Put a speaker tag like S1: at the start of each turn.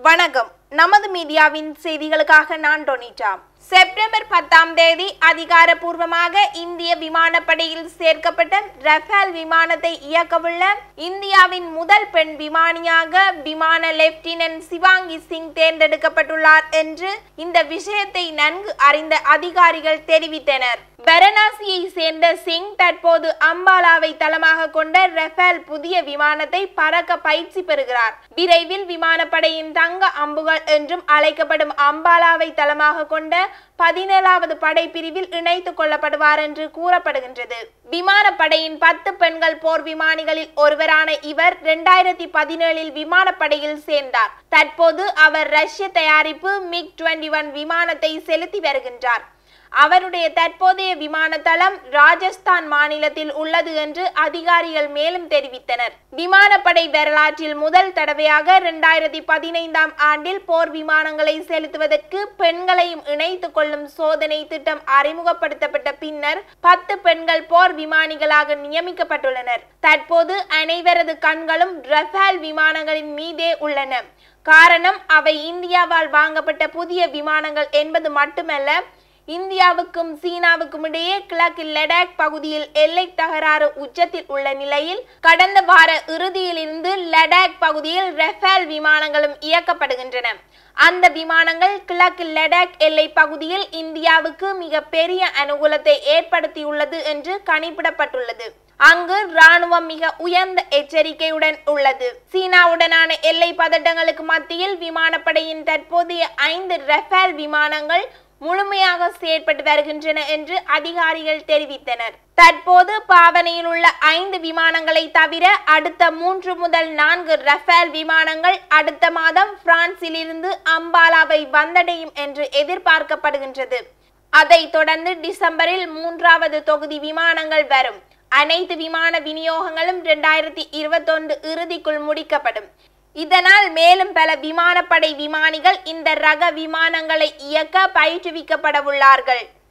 S1: வணக்கம். நமது மீடியாவின் செய்திகளுக்காக நான் டொனிட்டா. செப்டம்பர் 10ஆம் தேதி அதிகாரப்பூர்வமாக இந்திய விமானப்படையில் சேர்க்கப்பட்ட ரஃபேல் விமானத்தை இயக்கவுள்ள இந்தியாவின் முதல் பெண் விமானியாக விமான லெப்டினன்ட் சிவாங்கி சிங் தேர்ந்தெடுக்கப்பட்டுள்ளார் என்று இந்த விஷயத்தை நன்கு அறிந்த அதிகாரிகள் தெரிவித்தனர். வாரணாசியை சேர்ந்த சிங் தற்போது அம்பாலாவை தளமாக கொண்ட ரஃபேல் புதிய விமானத்தை பறக்க பயிற்சி பெறுகிறார். விரைவில் விமானப்படையின் தங்க அம்புகள் என்றும் அழைக்கப்படும் அம்பாலாவை தளமாக கொண்ட 17வது படைப்பிரிவில் இணைத்துக் கொள்ளப்படுவார் என்று கூறப்படுகின்றது. விமானப்படையின் 10 பெண்கள் போர் விமானிகளில் ஒருவரான இவர் 2017இல் விமானப்படையில் சேர்ந்தார். தற்போது அவர் ரஷ்ய தயாரிப்பு MiG-21 விமானத்தை செலுத்தி வருகின்றார். அவருடைய தற்போதைய விமான தளம் ராஜஸ்தான் மாநிலத்தில் உள்ளது என்று அதிகாரிகள் மேலும் தெரிவித்தனர். விமானப்படை வரலாற்றில் முதல் தடவையாக 2015ஆம் ஆண்டில் போர் விமானங்களை செலுத்துவதற்கு பெண்களையும் இணைத்துக் கொள்ளும் சோதனை திட்டம் அறிமுகப்படுத்தப்பட்ட பின்னர் 10 பெண்கள் போர் விமானிகளாக நியமிக்கப்பட்டுள்ளனர். தற்போது அனைவரது கண்களும் ரஃபேல் விமானங்களின் மீதே உள்ளன. காரணம், அவை இந்தியாவால் வாங்கப்பட்ட புதிய விமானங்கள் என்பது மட்டுமல்ல, இந்தியாவுக்கும் சீனாவுக்கும் இடையே கிழக்கு லடாக் பகுதியில் எல்லை தகராறு உச்சத்தில் உள்ள நிலையில் கடந்த வார இறுதியிலிருந்து லடாக் பகுதியில் ரஃபேல் விமானங்களும் இயக்கப்படுகின்றன. அந்த விமானங்கள் கிழக்கு லடாக் எல்லை பகுதியில் இந்தியாவுக்கு மிக பெரிய அனுகூலத்தை ஏற்படுத்தியுள்ளது என்று கணிப்பிடப்பட்டுள்ளது. அங்கு ராணுவம் மிக உயர்ந்த எச்சரிக்கையுடன் உள்ளது. சீனாவுடனான எல்லை பதட்டங்களுக்கு மத்தியில் விமானப்படையின் தற்போதைய 5 ரஃபேல் விமானங்கள் முழுமையாக செயற்பட்டு வருகின்றன என்று அதிகாரிகள் தெரிவித்தனர். தற்போது பாவனையில் உள்ள 5 விமானங்களை தவிர அடுத்த 3 முதல் 4 ரஃபேல் விமானங்கள் அடுத்த மாதம் பிரான்சில் இருந்து அம்பாலாவை வந்தடையும் என்று எதிர்பார்க்கப்படுகின்றது. அதைத் தொடர்ந்து டிசம்பரில் 3வது தொகுதி விமானங்கள் வரும். அனைத்து விமான விநியோகங்களும் 2021 இறுதிக்குள் முடிக்கப்படும். இதனால் மேலும் பல விமானப்படை விமானிகள் இந்த ரக விமானங்களை இயக்க பயிற்றுவிக்கப்பட உள்ளார்கள்.